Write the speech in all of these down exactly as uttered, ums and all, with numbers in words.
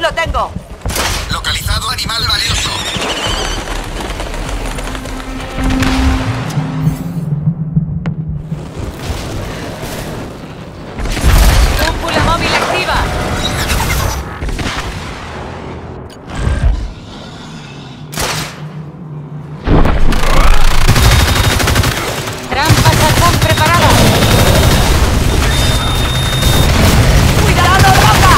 ¡Lo tengo! Localizado animal valioso. ¡Cúpula móvil activa! ¡Trampas están preparadas! ¡Cuidado, roca!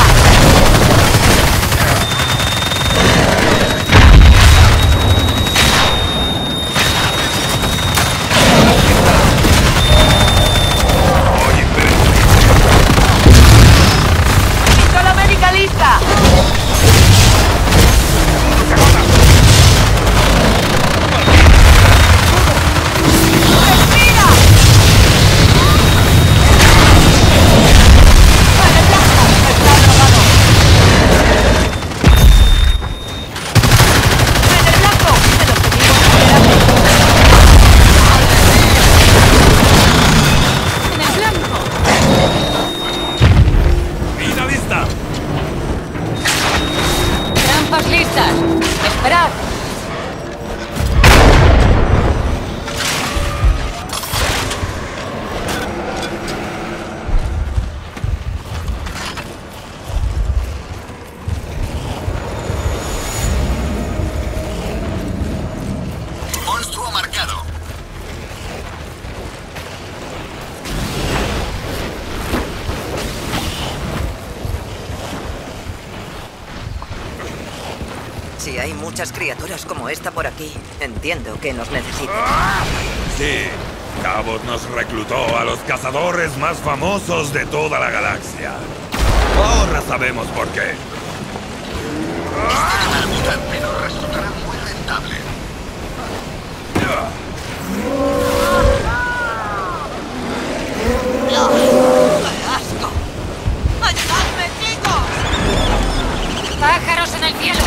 ¡Pistola médica lista! ¡Listas! ¡Esperad! Monstruo marcado. Si hay muchas criaturas como esta por aquí, entiendo que nos necesitan. Sí, Cabot nos reclutó a los cazadores más famosos de toda la galaxia. Ahora sabemos por qué. Este mutante nos resultará muy rentable. ¡Qué asco! ¡Ayudadme, chicos! ¡Pájaros en el cielo!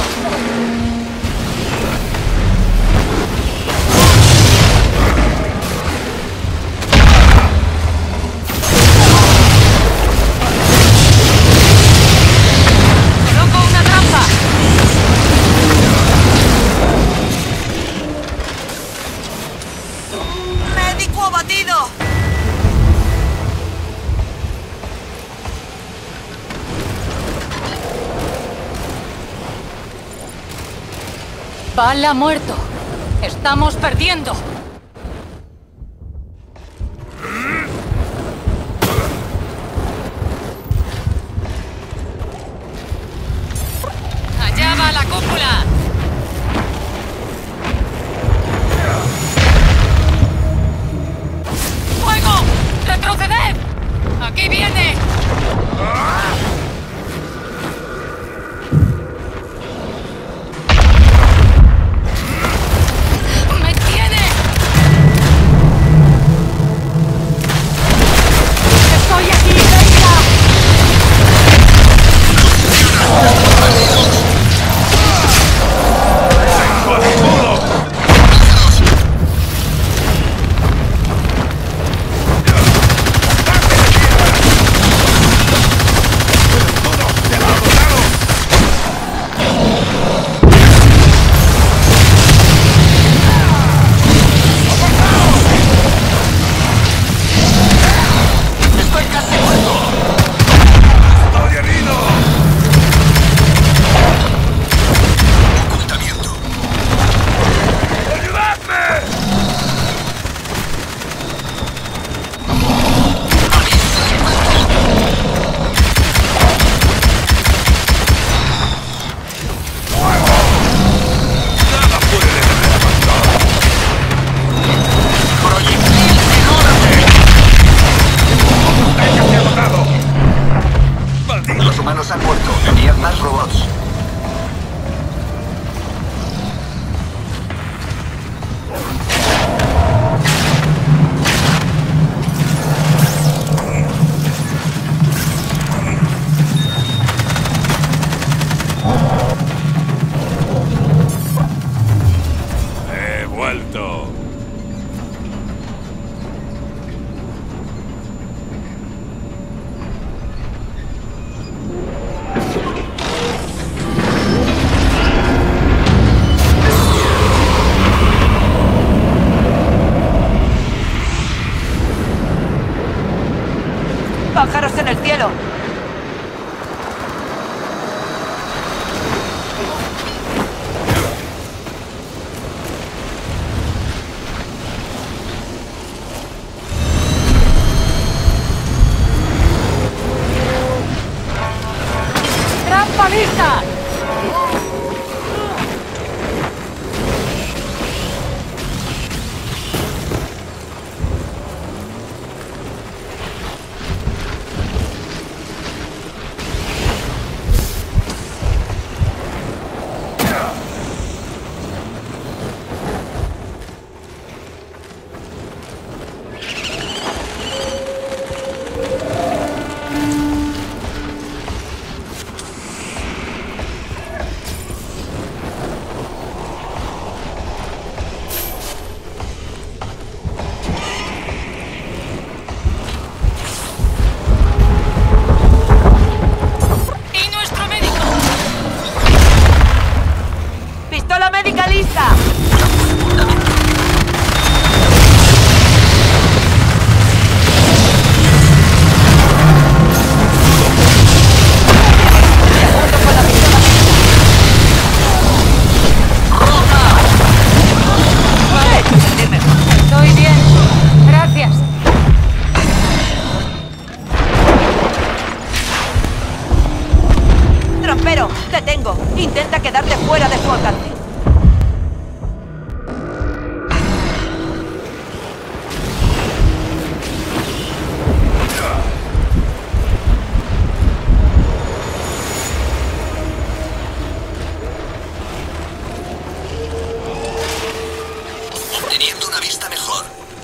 ¡Coloco una trampa! ¡Médico abatido! ¡Bala muerto! ¡Estamos perdiendo! ¡Allá va la cúpula! ¡Fuego! ¡Retroceded! ¡Aquí viene! ¡Me tiene! ¡Estoy aquí! ¡Venga! ¡Tengo el escudo! ¡Estoy casi muerto! ¡Estoy herido! Ocultamiento. ¡Ayudadme! ¡Nada puede detener a Pastor! Proyectil enorme. ¡Está casi agotado! ¡Maldito! Los humanos han muerto. Enviad más robots. ¡He vuelto! lista! Intenta quedarte fuera de su alcance. Obteniendo una vista mejor.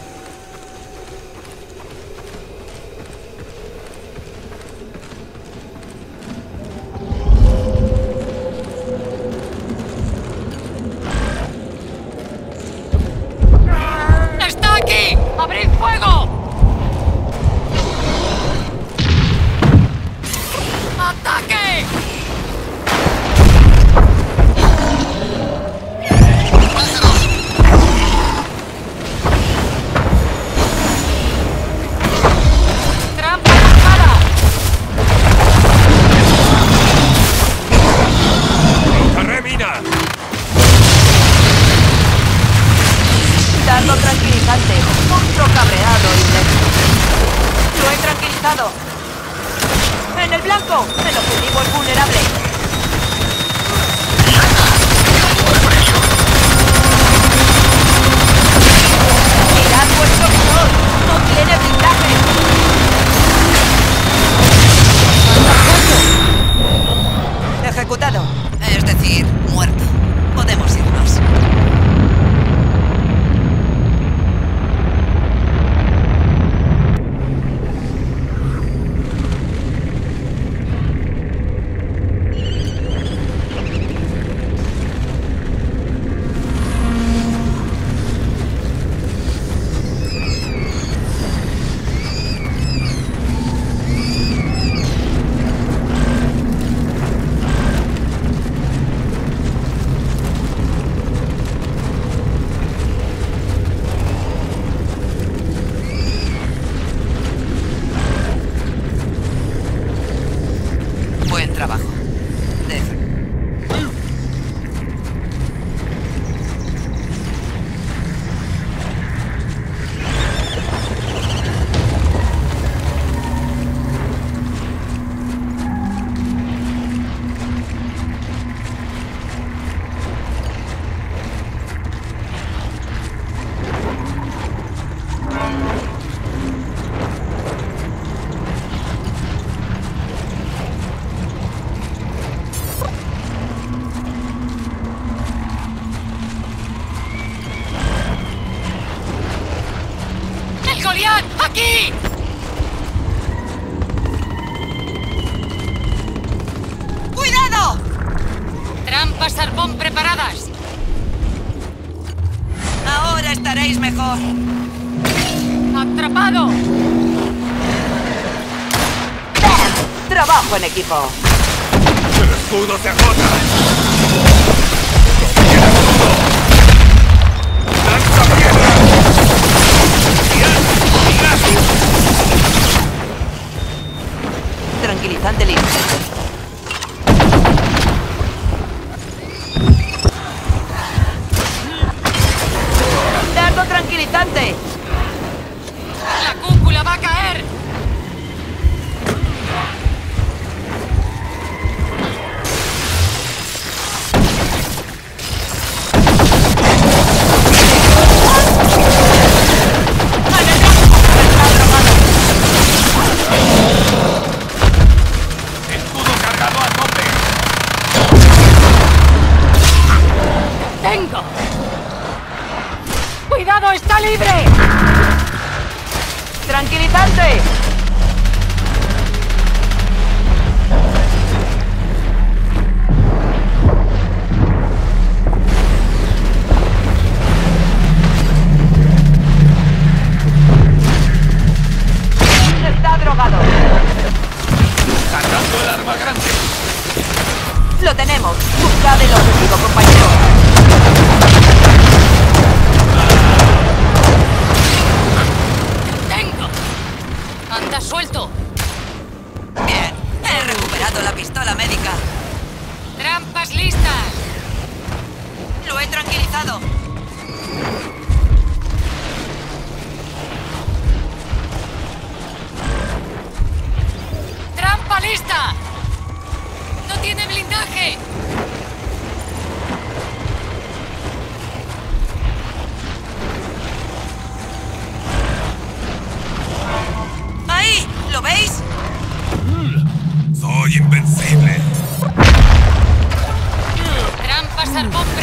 ¡Abrid fuego! ¡Ataque! ¡Trampa lanzada! ¡Carré mina! Dardo tranquilizante. Monstruo cabreado y lento. Lo he tranquilizado. ¡En el blanco! El objetivo es vulnerable. ¡Mirad vuestro visor! ¡No tiene blindaje! Ejecutado. Es decir, muerto. Podemos irnos. Buen trabajo. Deja. ¡El Goliat! ¡Aquí! ¡Cuidado! Trampas Arbón preparadas. Ahora estaréis mejor. ¡Atrapado! Trabajo en equipo. ¡El escudo se agota! ¡Lanza piedra! Tranquilizante listo. Dardo tranquilizante. ¡La cúpula va a caer! tengo! ¡Cuidado, está libre! ¡Tranquilizante! Está drogado. Cargando el arma grande. Lo tenemos. Buscad el objetivo, compañero. ¡Tengo! ¡Anda suelto! Bien, he recuperado la pistola médica. ¡Trampas listas! Lo he tranquilizado. ¡Trampa lista! ¡No tiene blindaje! ¡Ahí! ¿Lo veis? Soy invencible. ¡Trampas al bombe!